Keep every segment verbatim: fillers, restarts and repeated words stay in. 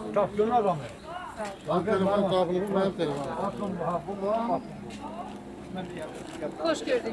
Çapkın adamı. Benim telefon kablomu, benim telefonum. Bakın bu, bu mu? Hoş gördük.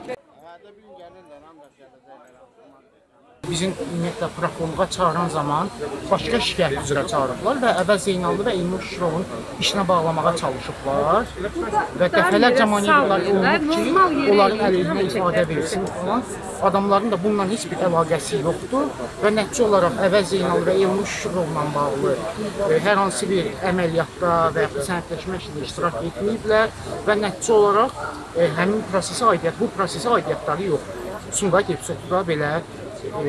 Bizim ümumiyyətlə prokurorluğa çağıran zaman başqa şikayət üzrə çağırıblar və Əvəz Zeynallı və İlmur Şirovun işinə bağlamağa çalışıblar və dəfələrcə manevralar olunub ki, onların əleyhinə ifadə versin falan. Adamların da bununla heç bir əlaqəsi yoxdur və nəticə olaraq Əvəz Zeynallı və İlmur Şirovla bağlı e, hər hansı bir əməliyyatda və ya sənədləşmə işində iştirak etməyiblər və nəticə olaraq e, həmin prosesə aidiyyət, bu prosesə aidiyyətləri yoxdur. Sumqayıt epizodu belə E,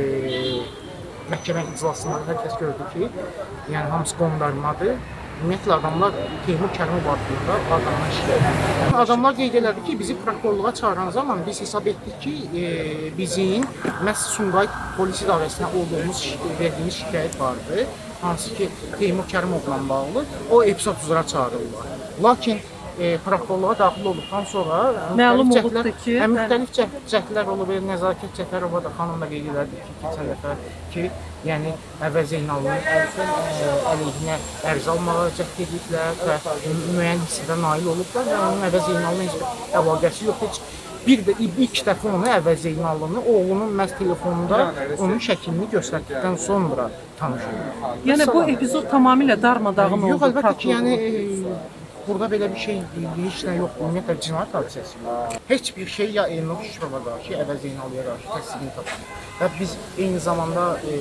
məhkəmə iclasında hər kəs gördü ki, yəni hamısı qondarmadır. Ümumiyyətlə adamlar Teymur Kərimov adında adamdan şikayət edir. Adamlar qeyd elədi ki, bizi prokurorluğa çağıran zaman biz hesab etdik ki, e, bizim məhz Sumqayıt polis idarəsinə olduğumuz, verdiyimiz şikayət vardı. Hansı ki, Teymur Kərimovla bağlı o epizod üzrə çağırırlar. Lakin E, prokurorluğa daxil olduqdan sonra məlum olubdur ki, həm müxtəlif cəhd, cəhdlər olub, Nəzakət Cəfərova da xanım da qeyd elədi ki, keçən dəfə ki, yəni Əvəz Zeynallının əleyhinə ərz almağa cəhd ediblər və müəyyən hissədə nail olublar və onun Əvəz Zeynallının heç bir əlaqəsi yoxdur. Bir də ilk dəfə onu Əvəz Zeynallını oğlunun məhz telefonunda onun şəklini göstərdikdən sonra tanış oldu. Yəni bu epizod tamamilə darmadağın oldu. Yox, əlbəttə ki, yəni e, burada belə bir şey, heç nə yoxdur, ümumiyyətlə cinayət hadisəsi yoxdur. Heç bir şey ya Elnur Şirova qarşı, ya Əvəz Zeynallıya qarşı təsdiqini tapır. Və biz eyni zamanda e,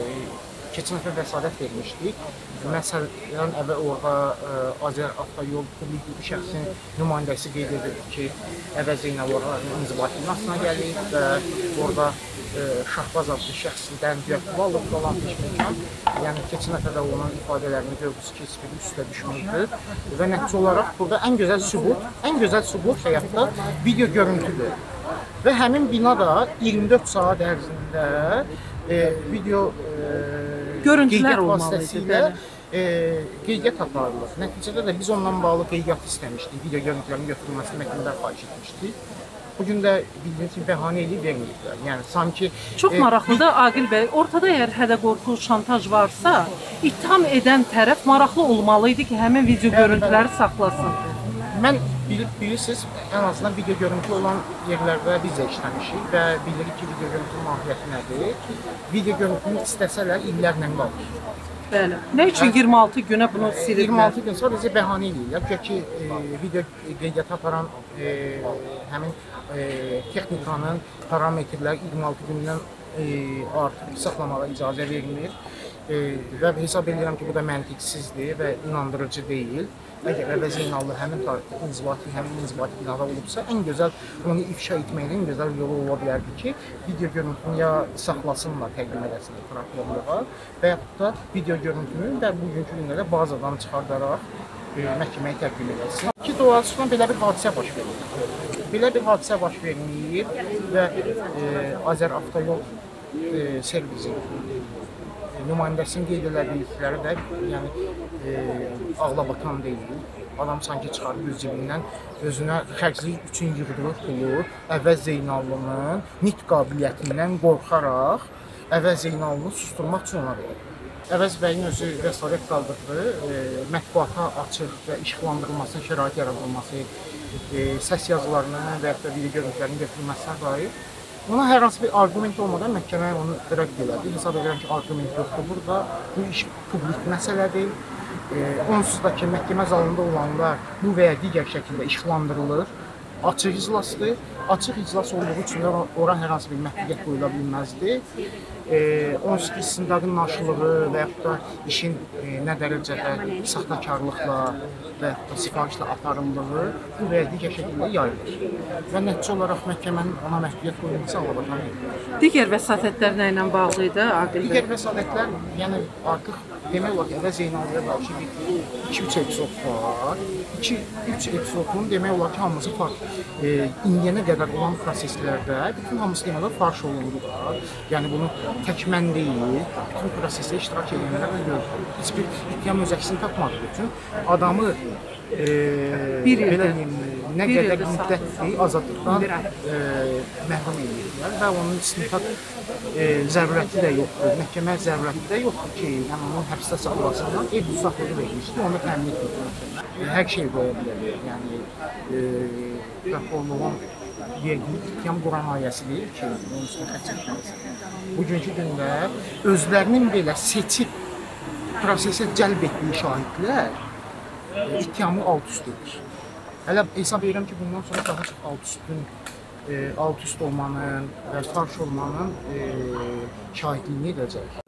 keçən dəfə vəsadət vermişdik. Məsələn, əvvəl orada e, Azər Avtoyol publik bir şəxsin nümayəndəsi qeyd edirdi ki, Əvəz Zeynallıların inzibati binasına gəlib və orada e, Şahbaz adlı şəxsdən düyətli alıb qalan peşməkan. Yəni keçən dəfə də onun ifadələrini gördünüz ki, heç bir üstə düşmüşdür və nəticə olaraq burada ən gözəl sübut, ən gözəl sübut həyatda video görüntüdür. Və həmin bina da iyirmi dörd saat ərzində e, video e, görüntülər olmalıydı. E, qeydiyyat aparılır. Nəticədə də biz ondan bağlı qeydiyyat istəmişdik, video görüntülərinin götürülməsini məhkəmədə xahiş etmişdik. Bugün də bildiyiniz kimi bəhanə edib verməyiblər. Yəni sanki çox e, maraqlıdır Aqil bəy. Ortada əgər hədə-qorxu, şantaj varsa, ittiham edən tərəf maraqlı olmalı idi ki, həmin video görüntüləri saxlasın. Mən bil, bilirsiniz, ən azından video görüntü olan yerlərdə biz də işləmişik və bilirik ki, video görüntü mahiyyəti nədir. Video görüntünü istəsələr illərlə qalır. Bəli. Nə üçün iyirmi altı günə bunu silirlər? iyirmi altı gün sadəcə bəhanə edirlər. Gəl ki, e, video qeydiyyat aparan e, həmin e, texnikanın parametrləri iyirmi altı gündən e, artıq saxlamağa icazə verilmir. E, və hesab edirəm ki, bu da məntiqsizdir və inandırıcı deyil. Əgər Əvəz Zeynallı həmin tarixdə inzibati, həmin inzibati binada olubsa, ən gözəl onu ifşa etməyin ən gözəl yolu ola bilərdi ki, video görüntünü ya saxlasınlar, təqdim edəsinlər prokurorluğa və yaxud da video görüntünü və bugünkü gündə də bazadan çıxardaraq e, məhkəməyə təqdim edəsin. Ki, doğrudan belə bir hadisə baş verir. Belə bir hadisə baş verməyir və e, Azər Avtoyol e, servisi nümayəndəsinin qeyd elədikləri də yəni, e, ağlabatan deyil. Adam sanki çıxarıb öz cibindən özünə xərclik üçün yığdığı pulu Əvəz Zeynallının nitq qabiliyyətindən qorxaraq Əvəz Zeynallını susturmaq üçün ona verir. Əvəz bəyin özü vəsarət qaldırdığı e, mətbuata açıq və işıqlandırılmasına şərait yaradılması, e, səs yazılarının və ya da video görüntülərinin götürülməsinə dair ona hər hansı bir arqument olmadan məhkəmə onu rədd elədi. Hesab edirəm ki, arqument yoxdur burada. Bu iş publik məsələdir. E, onsuz da ki, məhkəmə zalında olanlar bu və ya digər şəkildə işıqlandırılır. Açıq iclasdır. Açıq iclas olduğu üçün ora hər hansı bir məhdudiyyət qoyula bilməzdi. E, onsuz ki, istintaqın naşılığı və yaxud da işin e, nə dərəcədə saxtakarlıqla və yaxud da sifarişlə aparıldığı bu və ya digər şəkildə yayılır. Və nəticə olaraq məhkəmənin ona məhdudiyyət qoyulması ağlabatan deyil. Digər vəsatətlər nə ilə bağlı idi, Aqil bəy? Digər vəsatətlər, yəni artıq demək olar ki, Əvəz Zeynallıya qarşı iki üç epizod var. iki üç epizodun demək olar ki, hamısı farklı. E, indiyənə qədər olan proseslərdə bütün hamısı demək olar farş olundular. Yəni bunu tək mən deyil, bütün prosesdə iştirak edənlər gördü. Heç bir ittiham öz əksini tapmadığı üçün adamı e, bir belə nə Bir qədər ildir müddətdir azadlıqdan e, məhrum edirlər və onun istintaq e, zərurəti də yoxdur, məhkəmə zərurəti də yoxdur ki, yəni onun həbsdə saxlasınlar, ev saxlığı verilmişdir, onu təmin etməkdir. E, hər şey qoya bilər, yəni e, prokurorluğun verdiyi ittiham quran ayəsi deyir ki, onun üstünə xət çəkməlisin. Bugünkü gündə özlərinin belə seçib prosesə cəlb etdiyi şahidlər e, ittihamı alt-üst edir. Hələ hesab edirəm ki, bundan sonra daha çox alt-üstün, e, alt-üst olmanın və farş olmanın e, şahidliyini edəcək.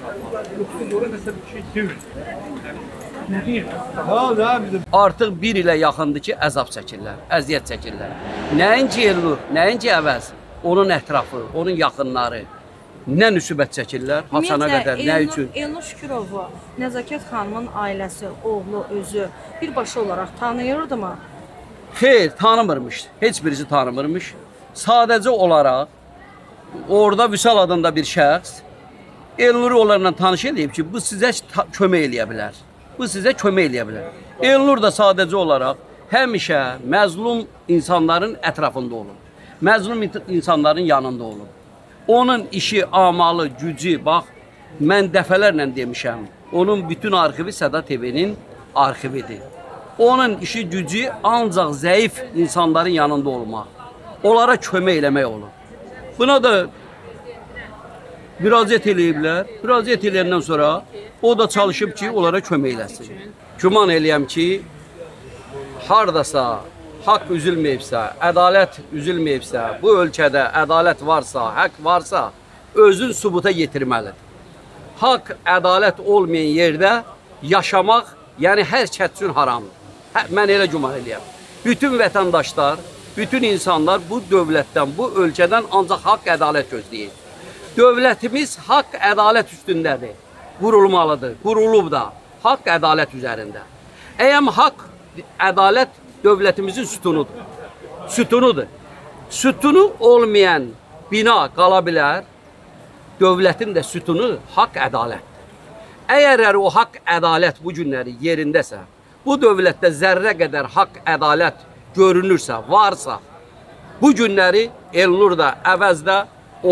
Tamam da bizim. Artıq bir ilə yaxındır ki, əzab çəkirlər, əziyyət çəkirlər. Nəinki Elnur, nəinki Əvəz, onun ətrafı, onun yaxınları nə müsibət çəkirlər, hasana qədər, nə üçün? Elnur Şükurovu Nəzakət xanımın ailəsi, oğlu, özü birbaşa olaraq tanıyırdı mı? Xeyr, tanımırmış, heç birisi tanımırmış. Sadəcə olaraq orada Vüsal adında bir şəxs Elnur'u onlarla tanış edib ki, bu sizə kömək eləyə bilər. Bu sizə kömək eləyə bilər. Elnur da sadəcə olaraq həmişə məzlum insanların ətrafında olub. Məzlum insanların yanında olub. Onun işi, amalı, gücü, bax, mən dəfələrlə demişəm, onun bütün arxivi Səda T V-nin arxividir. Onun işi, gücü ancaq zəif insanların yanında olmaq, onlara kömək eləmək olur. Buna da müraciət eləyiblər, müraciət eləyəndən sonra o da çalışıb ki, onlara kömək eləsin. Güman eləyəm ki, hardasa haqq üzülməyibsə, ədalət üzülməyibsə, bu ölkədə ədalət varsa, haqq varsa, özün sübuta yetirməlidir. Haqq, ədalət olmayan yerdə yaşamaq, yəni hər kəs üçün haramdır. Hə, mən elə güman eləyəm. Bütün vətəndaşlar, bütün insanlar bu dövlətdən, bu ölkədən ancaq haqq, ədalət gözləyir. Dövlətimiz haqq, ədalət üstündədir, qurulmalıdır, qurulub da, haqq, ədalət üzərində. Əyəm haqq, ədalət dövlətimizin sütunudur. Sütunudur. Sütunu olmayan bina qala bilər, dövlətin də sütunu haqq, ədalətdir. Əgər o haqq, ədalət bu günləri yerindəsə, bu dövlətdə zərrə qədər haqq, ədalət görünürsə, varsa, bu günləri Elnur da, Əvəz də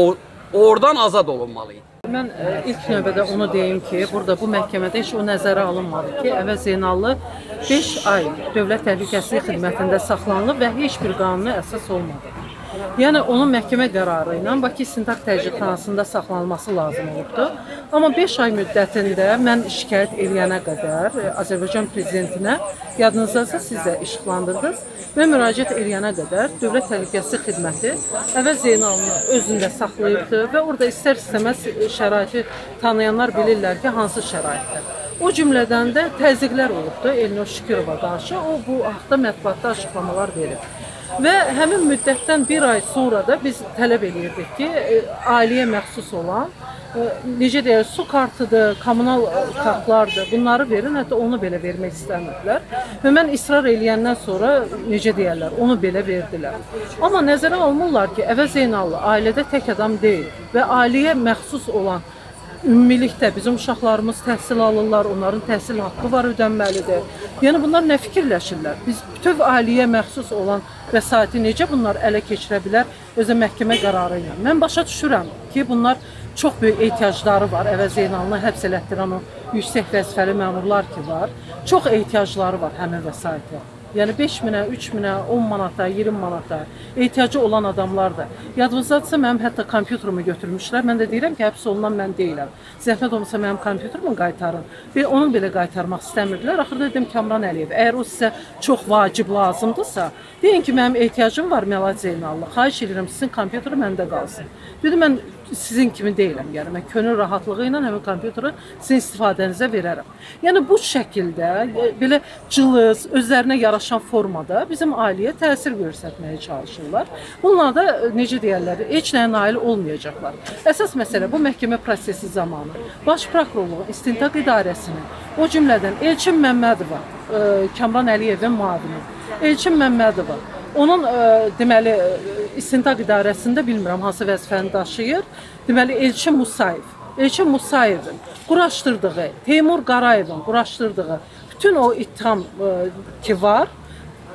oradan azad olunmalıydı. Mən ə, ilk növbədə onu deyim ki, burada bu məhkəmədə heç o nəzərə alınmadı ki, Əvəz Zeynallı beş ay dövlət təhlükəsizlik xidmətində saxlanılıb və heç bir qanuni əsas olmadı. Yəni onun məhkəmə qərarı ilə Bakı İstintaq Təcridxanasında saxlanılması lazım olubdu. Amma beş ay müddətində mən şikayət eləyənə qədər Azərbaycan prezidentinə, yadınızdasa siz də işıqlandırdınız və müraciət eləyənə qədər Dövlət Təhlükəsizlik Xidməti Əvəz Zeynalını özündə saxlayıbdı və orada istər-istəməz şəraiti tanıyanlar bilirlər ki, hansı şəraitdir. O cümlədən də təzyiqlər olubdu Elnur Şükürova qarşı, o bu haqda mətbuatda açıqlamalar verib. Və həmin müddətdən bir ay sonra da biz tələb edirdik ki, ailəyə məxsus olan, necə deyək, su kartıdır, kommunal kartlardır, bunları verin, hətta onu belə vermək istəmirdilər. Və mən israr eləyəndən sonra, necə deyərlər, onu belə verdilər. Amma nəzərə almırlar ki, Əvəz Zeynallı ailədə tək adam deyil və ailəyə məxsus olan ümumilikdə bizim uşaqlarımız təhsil alırlar, onların təhsil haqqı var, ödənməlidir. Yəni bunlar nə fikirləşirlər? Biz bütöv ailəyə məxsus olan vəsaiti necə bunlar ələ keçirə bilər özə məhkəmə qərarı ilə? Mən başa düşürəm ki, bunlar çox böyük ehtiyacları var. Əvəz Zeynalını həbs elətdirən o yüksək vəzifəli məmurlar ki var, çox ehtiyacları var həmin vəsaitə. Yəni beş minə, üç minə, on manata, iyirmi manata ehtiyacı olan adamlardır. Yadınızdadırsa mənim hətta kompüterimi götürmüşlər. Mən də deyirəm ki, həbs olunan mən deyiləm. Zəhmət olmasa mənim kompüterimi qaytarın. Və onu belə qaytarmaq istəmirdilər. Axırda dedim Kamran Əliyev, əgər o sizə çox vacib lazımdırsa, deyin ki, mənim ehtiyacım var Məlad Zeynallı. Xahiş edirəm, sizin kompüteri məndə qalsın. Dedim, mən sizin kimi deyiləm. Yəni mən könül rahatlığı ilə həmin kompüteri sizin istifadənizə verərəm. Yəni bu şəkildə belə cılız, özlərinə yaraşan formada bizim ailəyə təsir göstərməyə çalışırlar. Bunlar da necə deyirlər, heç nəyə nail olmayacaqlar. Əsas məsələ bu məhkəmə prosesi zamanı Baş Prokurorluğun İstintaq İdarəsinin, o cümlədən Elçin Məmmədova, Kamran Əliyevin müavini, Elçin Məmmədova, onun deməli İstintaq İdarəsində bilmirəm hansı vəzifəni daşıyır. Deməli Elçin Musayev, Elçin Musayevin quraşdırdığı, Teymur Qarayevin quraşdırdığı bütün o ittiham ki var,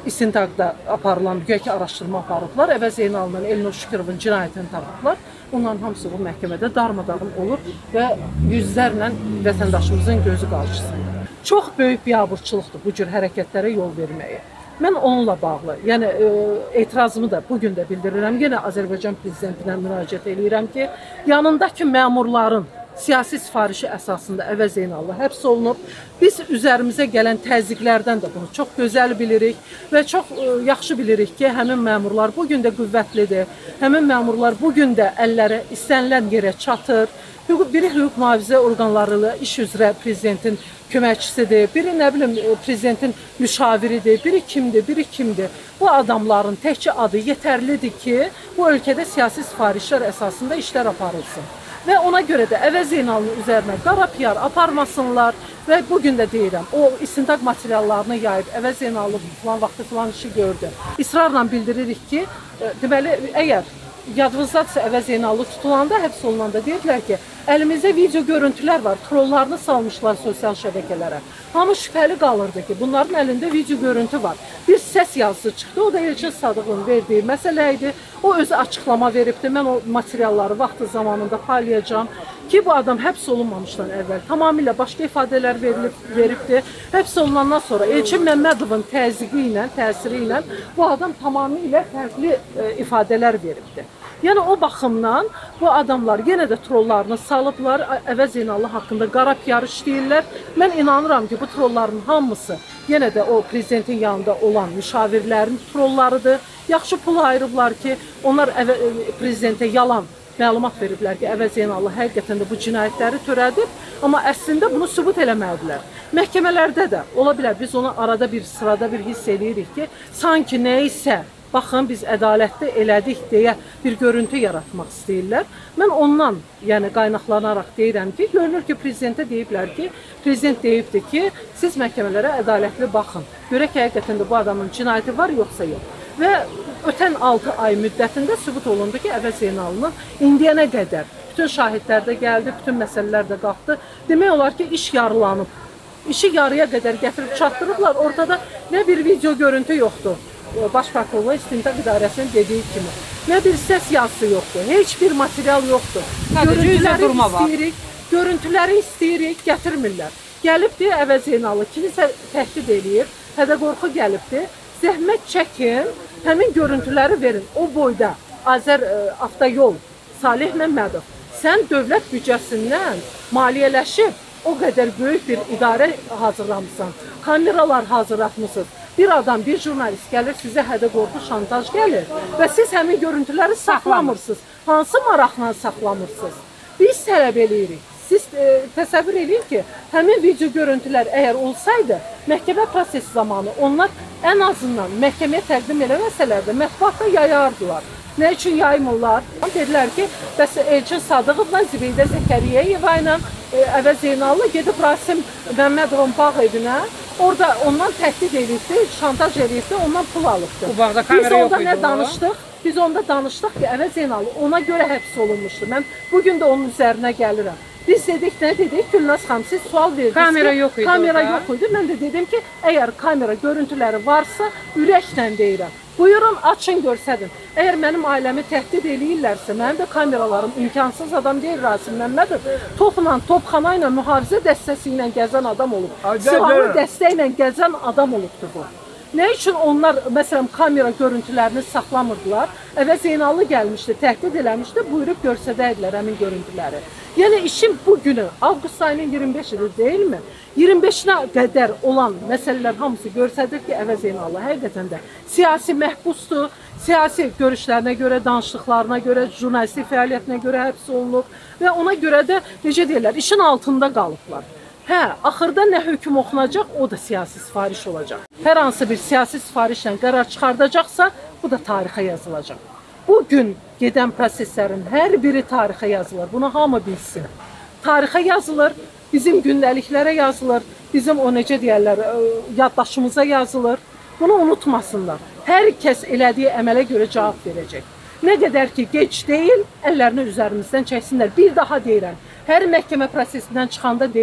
istintaqda aparılan güya ki araşdırma aparıblar. Əvəz Zeynalının Elnur Şükurovun cinayətini tapıblar. Onların hamısı bu məhkəmədə darmadağın olur və yüzlərlə vətəndaşımızın gözü qarşısında. Çox böyük biabırçılıqdır bu cür hərəkətlərə yol verməyi. Mən onunla bağlı, yəni e, etirazımı da bugün də bildirirəm. Yenə Azərbaycan prezidentinə müraciət edirəm ki, yanındakı məmurların siyasi sifarişi əsasında Əvəz Zeynallı həbs olunub. Biz üzərimizə gələn təzyiqlərdən də bunu çox gözəl bilirik və çox ə, yaxşı bilirik ki, həmin məmurlar bugün də qüvvətlidir. Həmin məmurlar bugün də əlləri istənilən yerə çatır. Biri hüquq mühafizə orqanları ilə iş üzrə prezidentin köməkçisidir, biri nə bilim prezidentin müşaviridir, biri kimdir, biri kimdir. Bu adamların təkcə adı yetərlidir ki, bu ölkədə siyasi sifarişlər əsasında işlər aparılsın. Və ona görə də Əvəz Zeynalının üzərinə qara P R aparmasınlar və bugün də deyirəm, o istintaq materiallarını yayıb Əvəz Zeynallı filan vaxtı filan işi gördü. İsrarla bildiririk ki, deməli, əgər yadınızdadırsa Əvəz Zeynallı tutulanda, həbs olunanda deyirlər ki, əlimizdə video görüntülər var, trollarını salmışlar sosial şəbəkələrə. Hamı şübhəli qalırdı ki, bunların əlində video görüntü var. Bir səs yazısı çıxdı, o da Elçin Sadıqovun verdiyi məsələ idi. O özü açıqlama veribdi, mən o materialları vaxtı zamanında paylayacağım ki, bu adam həbs olunmamışdan əvvəl tamamilə başqa ifadələr verilib, veribdi. Həbs olunandan sonra Elçin Məmmədovun təzyiqi ilə, təsiri ilə bu adam tamamilə fərqli e, ifadələr veribdi. Yəni o baxımdan bu adamlar yenə də trollarını salıblar, Əvəz Zeynallı haqqında qara P R işləyirlər. Mən inanıram ki, bu trolların hamısı yenə də o prezidentin yanında olan müşavirlərin trollarıdır. Yaxşı pul ayırıblar ki, onlar prezidentə yalan məlumat veriblər ki, Əvəz Zeynallı həqiqətən də bu cinayətləri törədib, amma əslində bunu sübut eləmədilər. Məhkəmələrdə də ola bilər, biz onu arada bir sırada bir hiss edirik ki, sanki nə isə baxın, biz ədalətli elədik deyə bir görüntü yaratmaq istəyirlər. Mən ondan, yəni qaynaqlanaraq deyirəm ki, görünür ki, prezidentə deyiblər ki, prezident deyibdir ki, siz məhkəmələrə ədalətli baxın. Görək həqiqətən də bu adamın cinayəti var, yoxsa yox. Və ötən altı ay müddətində sübut olundu ki, Əvəz Zeynalının indiyənə qədər bütün şahidlər də gəldi, bütün məsələlər də qalxdı. Demək olar ki, iş yarılanıb. İşi yarıya qədər gətirib çatdırıblar. Ortada nə bir video görüntü yoxdur. Baş prokurorluğu İstintaq İdarəsinin dediyi kimi. Nə bir səs yazısı yoxdur, heç bir material yoxdur. Görüntüləri istəyirik, görüntüləri istəyirik, gətirmirlər. Gəlibdir Əvəz Zeynallı, kimisə təhdid eləyir, hədə qorxu gəlibdir. Zəhmət çəkin, həmin görüntüləri verin. O boyda Azər ə, Avtoyol, Salih Məmmədov, sən dövlət büdcəsindən maliyyələşib o qədər böyük bir idarə hazırlamısan, kameralar hazırlatmışsınız. Bir adam, bir jurnalist gəlir, sizə hədə qorxu, şantaj gəlir və siz həmin görüntüləri saxlamırsınız. Hansı maraqla saxlamırsınız? Biz tələb eləyirik. Siz e, təsəvvür edin ki, həmin video görüntülər əgər olsaydı, məhkəmə prosesi zamanı onlar ən azından məhkəməyə təqdim eləməsələr də mətbuatda yayardılar. Nə üçün yaymırlar? Dedilər ki, bəs Elçin Sadıqovla Zibeydə Zəkəriyeva ilə e, Əvəz Zeynallı gedib Rasim Məmmədovun bağ evinə, orada ondan təhdid edibdi, şantaj edibdi, ondan pul alıbdı. Biz onda nə danışdıq? Biz onda danışdıq ki, Əvəz Zeynallı ona görə həbs olunmuşdu. Mən bugün də onun üzərinə gəlirəm. Biz dedik, nə dedik? Gülnaz xanım, siz sual verdiniz kamera ki, yox idi kamera orada. yox idi. Mən də dedim ki, əgər kamera görüntüləri varsa, ürəklə deyirəm. Buyurun, açın, görsədin. Əgər mənim ailəmi təhdid eləyirlərsə, mənim də kameralarım imkansız adam deyil, Rasim Məmmədov. Topla, topxana ilə, mühafizə dəstəsi ilə gəzən adam olub. Silahlı dəstə ilə gəzən adam olubdur bu. Nə üçün onlar, məsələn, kamera görüntülərini saxlamırdılar? Əvəz Zeynallı gəlmişdi, təhdid eləmişdi, buyurub görsədəydilər həmin görüntüləri. Yəni, işin bu günü, avqust ayının iyirmi beşidir, deyilmi? iyirmi beşinə qədər olan məsələlər hamısı görsədir ki, Əvəz Zeynallı həqiqətən də siyasi məhbusdur, siyasi görüşlərinə görə, danışdıqlarına görə, jurnalistik fəaliyyətinə görə həbs olunub və ona görə də, necə deyirlər, işin altında qalıblar. Hə, axırda nə hökm oxunacaq, o da siyasi sifariş olacaq. Hər hansı bir siyasi sifarişlə qərar çıxardacaqsa, bu da tarixə yazılacaq. Bugün gedən proseslərin hər biri tarixə yazılır, bunu hamı bilsin. Tarixə yazılır, bizim gündəliklərə yazılır, bizim o necə deyərlər, yaddaşımıza yazılır. Bunu unutmasınlar. Hər kəs elədiyi əmələ görə cavab verəcək. Nə qədər ki, gec deyil, əllərini üzərimizdən çəksinlər. Bir daha deyirəm, hər məhkəmə prosesindən çıxanda deyirəm,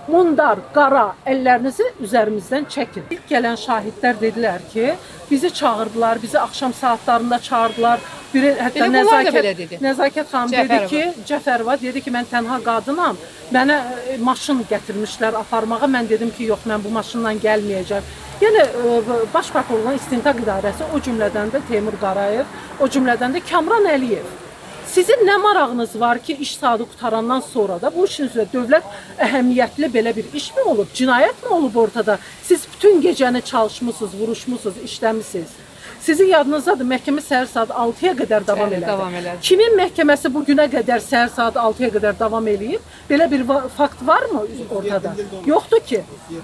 mundar, qara əllərinizi üzərimizdən çəkin. İlk gələn şahidlər dedilər ki, bizi çağırdılar, bizi axşam saatlarında çağırdılar. Biri hətta Elə bunlar da nəzakət, belə dedi. nəzakət xanım dedi Cəfərova. ki, Cəfərova dedi ki, mən tənha qadınam, mənə e, maşın gətirmişlər aparmağa. Mən dedim ki, yox, mən bu maşınla gəlməyəcəm. Yəni, e, Baş Prokurorluğun İstintaq İdarəsi, o cümlədən də Teymur Qarayev, o cümlədən də Kamran Əliyev. Sizin nə marağınız var ki, iş saatı qutarandan sonra da bu işin üzrə dövlət əhəmiyyətli belə bir iş mi olub, cinayət mi olub ortada? Siz bütün gecəni çalışmışsınız, vuruşmusunuz, işləmişsiniz. Sizin yadınızdadır, məhkəmə səhər saat altıya qədər davam Bəli, elədi. davam elədi. Kimin məhkəməsi bu günə qədər səhər saat altıya qədər davam eləyib? Belə bir fakt varmı ortada? Yoxdur ki.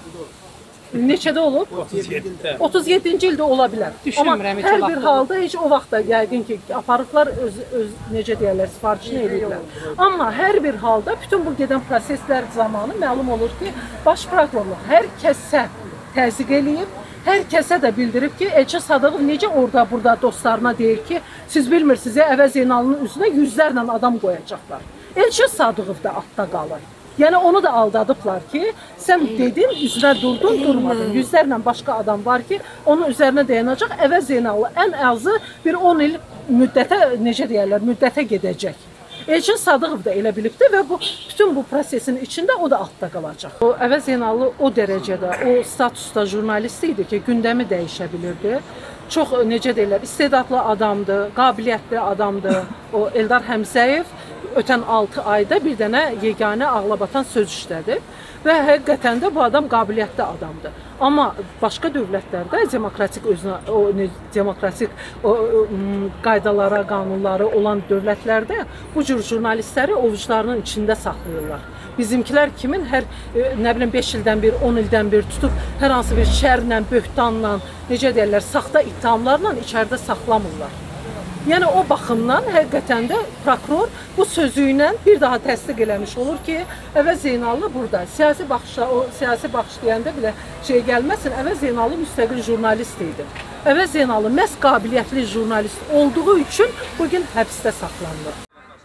Neçədə olub? otuz yeddinci ildə ola bilər. Düşünmürəm Amma heç hər o bir vaxtda. halda heç o vaxtda yəqin ki, aparıqlar öz, öz necə deyərlər, sifarişini eləyirlər. Amma hər bir halda bütün bu gedən proseslər zamanı məlum olur ki, Baş Prokurorluq hər kəsə təzyiq eləyib, hər kəsə də bildirib ki, Elçin Sadıqov necə orada burada dostlarına deyir ki, siz bilmirsiniz, Əvəz Zeynalının üzünə yüzlərlə adam qoyacaqlar. Elçin Sadıqov da altda qalır. Yəni onu da aldadıblar ki, sən dedin, üzrə durdun, durmadın. Yüzlərlə başqa adam var ki, onun üzərinə dayanacaq. Əvəz Zeynallı ən azı bir on il müddətə, necə deyərlər, müddətə gedəcək. Elçin Sadıqov da elə bilibdi və bu bütün bu prosesin içində o da altda qalacaq. O Əvəz Zeynallı o dərəcədə, o statusda jurnalist idi ki, gündəmi dəyişə bilirdi. Çox necə deyirlər, istedadlı adamdır, qabiliyyətli adamdır. O Eldar Həmzəyev ötən altı ayda bir dənə yeganə ağlabatan söz işlədi və həqiqətən də bu adam qabiliyyətli adamdır. Amma başqa dövlətlərdə demokratik özünə o demokratik o, o, qaydalara, qanunları olan dövlətlərdə bu cür jurnalistləri ovucularının içində saxlayırlar. Bizimkilər kimin hər nə bilim beş ildən bir, on ildən bir tutub hər hansı bir şərlə, böhtanla, necə deyirlər, saxta ittihamlarla içəridə saxlamırlar. Yəni o baxımdan həqiqətən də prokuror bu sözü ilə bir daha təsdiq eləmiş olur ki, Əvəz Zeynallı burada siyasi baxışla, o siyasi baxış deyəndə belə şey gəlməsin, Əvəz Zeynallı müstəqil jurnalist idi. Əvəz Zeynallı məhz qabiliyyətli jurnalist olduğu üçün bugün həbsdə saxlanılır.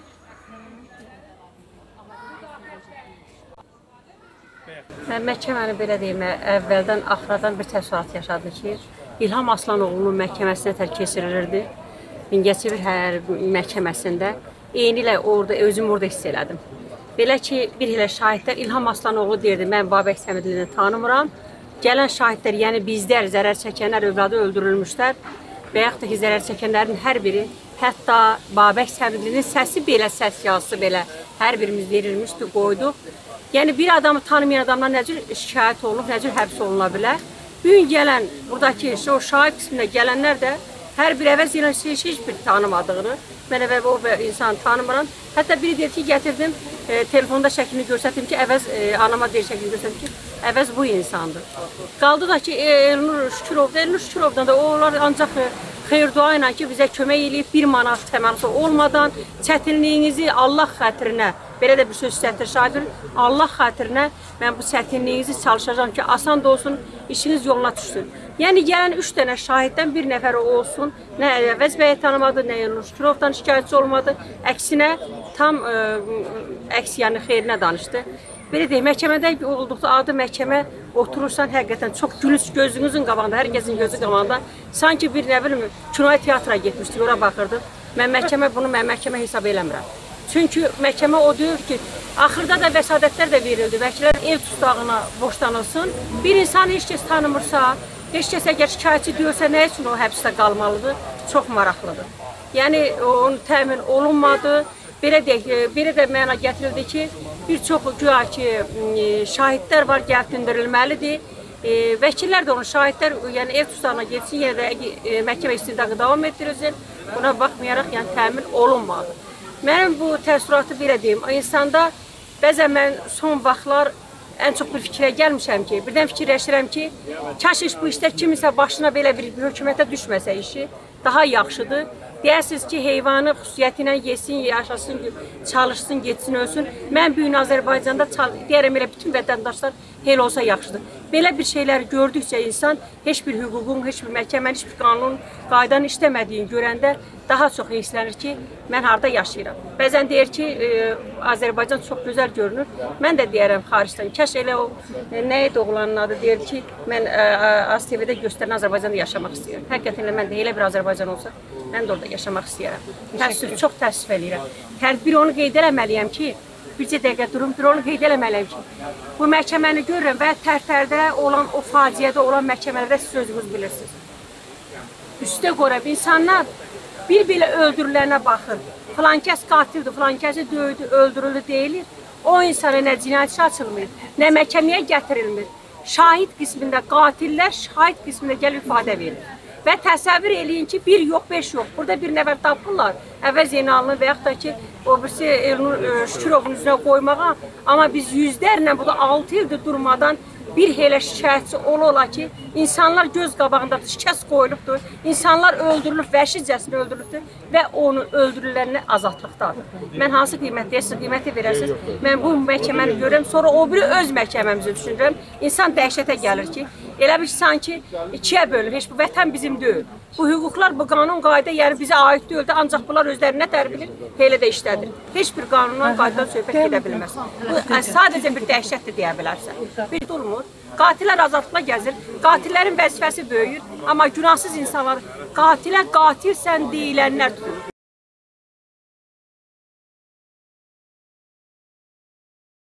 Mən məhkəməni belə deyim, əvvəldən axıradan bir təəssürat yaşadı ki, İlham Aslanoğlu'nun məhkəməsinə tərk keçirilirdi. Mingəçevir hər məhkəməsində eyni ilə orada, özüm orada hiss elədim. Belə ki, bir elə şahidlər İlham Aslanoğlu deyirdi, mən Babək Səmədlini tanımıram. Gələn şahidlər, yəni bizlər, zərər çəkənlər, övladı öldürülmüşlər və yaxud da ki, zərər çəkənlərin hər biri, hətta Babək Səmədlinin səsi belə, səs yazısı belə hər birimiz verilmişdi, qoyduq. Yəni bir adamı tanımayan adamlar nə cür şikayət olunub, nə cür həbs oluna bilər. Bugün gələn, buradakı o şahid qismində gələnlər də hər bir Əvəz Zeynallı heç bir tanımadığını, mən əvvəl o insanı tanımıram. Hətta biri deyir ki, gətirdim, e, telefonda şəklini göstərdim ki, Əvəz, e, anama deyir şəklini göstərdim ki, Əvəz bu insandır. Qaldı da ki, e, Elnur Şükürovda, Elnur Şükürovdan da onlar ancaq e, xeyir-dua ilə ki, bizə kömək eləyib, bir manat təmənnası olmadan, çətinliyinizi Allah xətrinə, belə də bir söz istətdir şahidin, Allah xətrinə mən bu çətinliyinizi çalışacağım ki, asan da olsun, işiniz yoluna düşsün. Yəni gələn üç dənə şahiddən bir nəfəri olsun, nə Əvəz bəyi tanımadı, nə Elnur Şükürovdan şikayətçi olmadı, əksinə tam ə, əks, yəni xeyrinə danışdı. Belə deyək, məhkəmədə olduqda adı məhkəmə oturursan, həqiqətən çox gülüş gözünüzün qabağında, hər kəsin gözü qabağında, sanki bir nə bilim, kinoya teatra getmişdik, ora baxırdım. Mən məhkəmə bunu mən məhkəmə hesab eləmirəm. Çünki məhkəmə o deyir ki, axırda da vəsadətlər də verildi, vəkillər ev tutağına boşlanılsın. Bir insan heç kəs tanımırsa, heç kəs əgər şikayətçi deyirsə, nə üçün o həbsdə qalmalıdır? Çox maraqlıdır. Yəni, onun təmin olunmadı. Belə deyək, belə də məna gətirildi ki, bir çox güya ki, şahidlər var, gətirilməlidir. Vəkillər də onun şahidlər, yəni ev tutağına getsin, yenə də məhkəmə istintaqı davam etdirilsin. Buna baxmayaraq, yəni təmin olunmadı. Mənim bu təəssüratı belə deyim, insanda bəzən mən son vaxtlar ən çox bir fikrə gəlmişəm ki, birdən fikirləşirəm ki, kaş iş bu işlər kiminsə başına belə bir hökumətə düşməsə işi daha yaxşıdır. Deyərsiniz ki, heyvanı xüsusiyyəti ilə yesin, yaşasın, çalışsın, getsin, ölsün. Mən bu gün Azərbaycanda deyərəm elə bütün vətəndaşlar hel olsa yaxşıdır. Belə bir şeylər gördükcə insan heç bir hüququn, heç bir məhkəmənin, heç bir qanunun, qaydanın işləmədiyini görəndə daha çox heyslənir ki, mən harda yaşayıram. Bəzən deyir ki, e, Azərbaycan çox gözəl görünür. Mən də deyərəm xaricdən, kəş elə o e, nə idi oğlanın adı deyir ki, mən e, A Z T V-də göstərən Azərbaycanda yaşamaq istəyirəm. Həqiqətən mən də elə bir Azərbaycan olsa, mən də orada yaşamaq istəyirəm. Təəssüf, çox təəssüf eləyirəm. Hər bir onu qeyd eləməliyəm ki, bircə dəqiqə durum, bir onu qeyd eləməliyəm ki, bu məhkəməni görürəm və tərtərdə olan, o faciədə olan məhkəmələrdə siz özünüz bilirsiniz. Üstə qorab insanlar bir-belə öldürülənə baxır. Filan kəs qatildir, filan kəsi döydü, öldürüldü deyilir. O insana nə cinayət işi açılmır, nə məhkəməyə gətirilmir. Şahid qismində qatillər şahid qismində gəlib ifadə verir. Və təsəvvür eləyin ki, bir yox, beş yox. Burada bir nəfər tapırlar, əvvəz Zeynalını və yaxud da ki, o birisi Elnur Şükürovun üzrə qoymağa. Amma biz yüzlərlə, bu da altı ildir durmadan bir elə şikayətçi ola-ola ki, insanlar göz qabağında şikəst qoyulubdur, insanlar öldürülüb, vəhşicəsinə öldürülübdür və onu öldürülənə azadlıqdadır. Mən hansı qiymətliyə siz qiyməti verərsiniz, mən bu məhkəməni görürəm, sonra o biri öz məhkəməmizi düşünürəm. İnsan dəhşətə gəlir ki, elə bir sanki ikiyə bölünür, heç bu vətən bizim deyil. Bu hüquqlar, bu qanun qayda, yəni bizə aid deyil də, ancaq bunlar özlərinə tər bilir, elə də işlədir. Heç bir qanundan, qaydadan söhbət gedə bilməz. Bu sadəcə bir dəhşətdir deyə bilərsən. Bir durmur. Qatillər azadlıqla gəzir, qatillərin vəzifəsi böyüyür, amma günahsız insanlar qatilə qatilsən deyilənlər tutur.